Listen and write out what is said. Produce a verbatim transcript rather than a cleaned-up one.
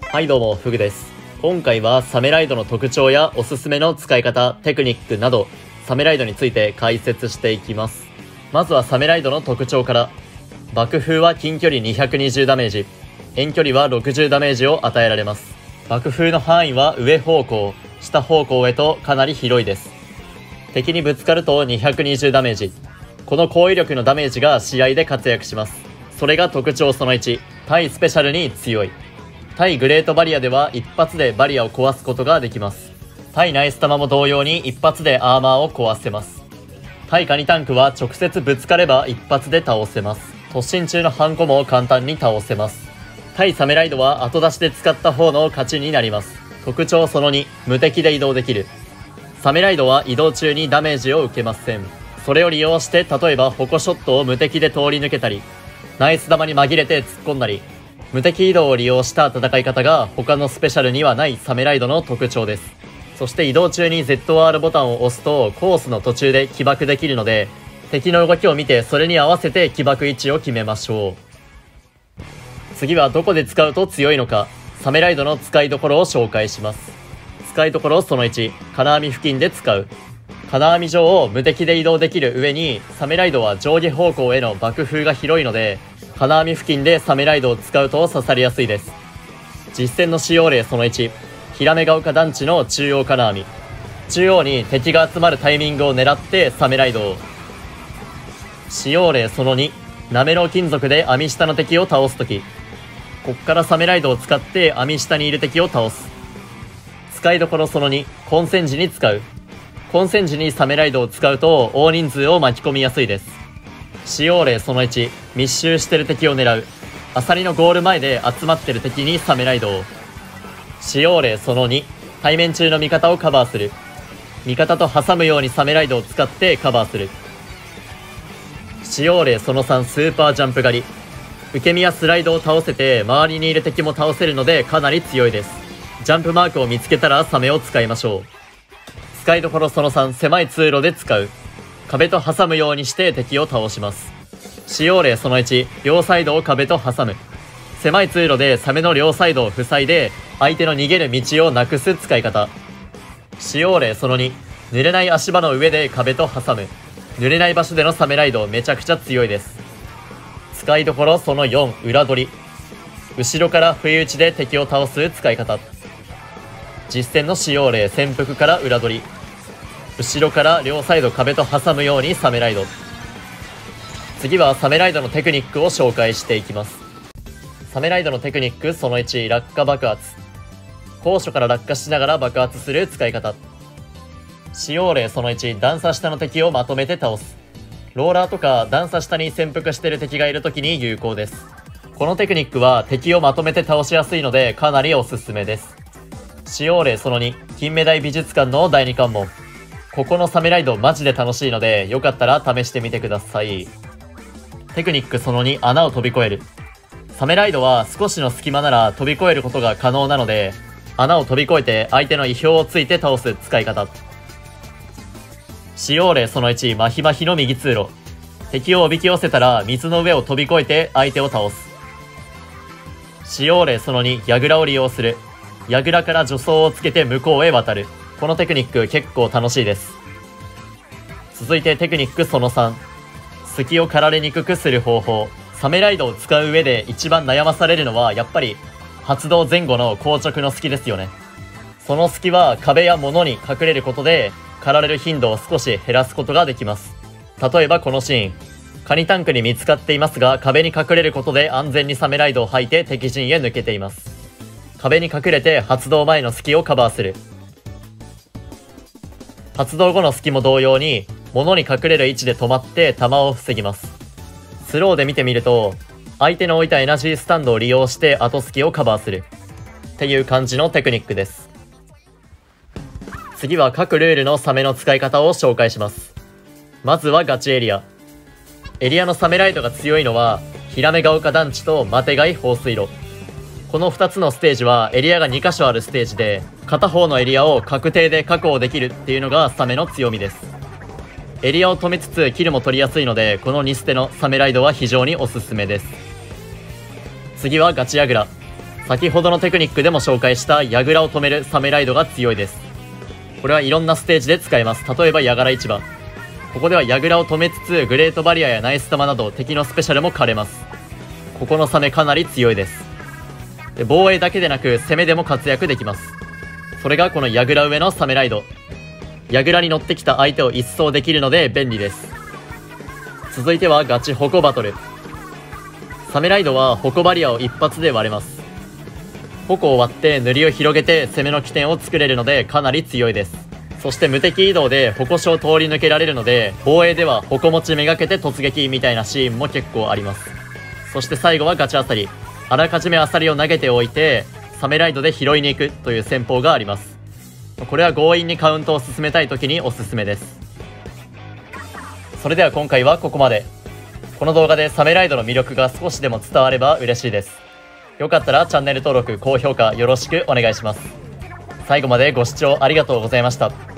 はいどうも、フグです。今回はサメライドの特徴やおすすめの使い方、テクニックなどサメライドについて解説していきます。まずはサメライドの特徴から。爆風は近距離にひゃくにじゅうダメージ、遠距離はろくじゅうダメージを与えられます。爆風の範囲は上方向、下方向へとかなり広いです。敵にぶつかるとにひゃくにじゅうダメージ。この高威力のダメージが試合で活躍します。それが特徴そのいち、対スペシャルに強い。対グレートバリアでは一発でバリアを壊すことができます。対ナイスタマも同様に一発でアーマーを壊せます。対カニタンクは直接ぶつかれば一発で倒せます。突進中のハンコも簡単に倒せます。対サメライドは後出しで使った方の勝ちになります。特徴そのに、無敵で移動できる。サメライドは移動中にダメージを受けません。それを利用して例えば矛ショットを無敵で通り抜けたり、ナイス玉に紛れて突っ込んだり、無敵移動を利用した戦い方が他のスペシャルにはないサメライドの特徴です。そして移動中に ゼットアール ボタンを押すとコースの途中で起爆できるので、敵の動きを見てそれに合わせて起爆位置を決めましょう。次はどこで使うと強いのか、サメライドの使いどころを紹介します。使いどころそのいち、金網付近で使う。金網上を無敵で移動できる上に、サメライドは上下方向への爆風が広いので、金網付近でサメライドを使うと刺さりやすいです。実戦の使用例そのいち、ヒラメガ丘団地の中央金網。中央に敵が集まるタイミングを狙ってサメライドを。使用例そのに、なめろう金属で網下の敵を倒すとき。こっからサメライドを使って網下にいる敵を倒す。使いどころそのに、混戦時に使う。混戦時にサメライドを使うと大人数を巻き込みやすいです。使用例そのいち、密集してる敵を狙う。アサリのゴール前で集まってる敵にサメライドを。使用例そのに、対面中の味方をカバーする。味方と挟むようにサメライドを使ってカバーする。使用例そのさん、スーパージャンプ狩り。受け身やスライドを倒せて周りにいる敵も倒せるのでかなり強いです。ジャンプマークを見つけたらサメを使いましょう。使いどころそのさん、狭い通路で使う。壁と挟むようにして敵を倒します。使用例そのいち、両サイドを壁と挟む。狭い通路でサメの両サイドを塞いで相手の逃げる道をなくす使い方。使用例そのに、濡れない足場の上で壁と挟む。濡れない場所でのサメライドめちゃくちゃ強いです。使いどころそのよん、裏取り。後ろから不意打ちで敵を倒す使い方。実戦の使用例、潜伏から裏取り。後ろから両サイド壁と挟むようにサメライド。次はサメライドのテクニックを紹介していきます。サメライドのテクニックそのいち、落下爆発。高所から落下しながら爆発する使い方。使用例そのいち、段差下の敵をまとめて倒す。ローラーとか段差下に潜伏している敵がいる時に有効です。このテクニックは敵をまとめて倒しやすいのでかなりおすすめです。使用例そのに、金目鯛美術館のだいに関門。ここのサメライドマジで楽しいのでよかったら試してみてください。テクニックそのに、穴を飛び越える。サメライドは少しの隙間なら飛び越えることが可能なので、穴を飛び越えて相手の意表をついて倒す使い方。使用例そのいち、マヒマヒの右通路。敵をおびき寄せたら水の上を飛び越えて相手を倒す。使用例そのに、矢倉を利用する。矢倉から助走をつけて向こうへ渡る。このテクニック結構楽しいです。続いてテクニックそのさん、隙を刈られにくくする方法。サメライドを使う上で一番悩まされるのはやっぱり発動前後の硬直の隙ですよね。その隙は壁や物に隠れることで刈られる頻度を少し減らすことができます。例えばこのシーン、カニタンクに見つかっていますが壁に隠れることで安全にサメライドを吐いて敵陣へ抜けています。壁に隠れて発動前の隙をカバーする。発動後の隙も同様に物に隠れる位置で止まって弾を防ぎます。スローで見てみると相手の置いたエナジースタンドを利用して後隙をカバーするっていう感じのテクニックです。次は各ルールのサメの使い方を紹介します。まずはガチエリア。エリアのサメライドが強いのはヒラメガ丘団地とマテガイ放水路。このふたつのステージはエリアがにかしょあるステージで、片方のエリアを確定で確保できるっていうのがサメの強みです。エリアを止めつつキルも取りやすいので、このにステのサメライドは非常におすすめです。次はガチヤグラ。 先ほどのテクニックでも紹介した矢倉を止めるサメライドが強いです。これはいろんなステージで使えます。例えば矢倉市場、ここでは矢倉を止めつつグレートバリアやナイス玉など敵のスペシャルも狩れます。ここのサメかなり強いです。で防衛だけでなく攻めでも活躍できます。それがこの矢倉上のサメライド、矢倉に乗ってきた相手を一掃できるので便利です。続いてはガチ矛バトル。サメライドは矛バリアを一発で割れます。矛を割って塗りを広げて攻めの起点を作れるのでかなり強いです。そして無敵移動で矛所を通り抜けられるので、防衛では矛持ちめがけて突撃みたいなシーンも結構あります。そして最後はガチアサリ。あらかじめアサリを投げておいてサメライドで拾いに行くという戦法があります。これは強引にカウントを進めたい時におすすめです。それでは今回はここまで。この動画でサメライドの魅力が少しでも伝われば嬉しいです。よかったらチャンネル登録、高評価よろしくお願いします。最後までご視聴ありがとうございました。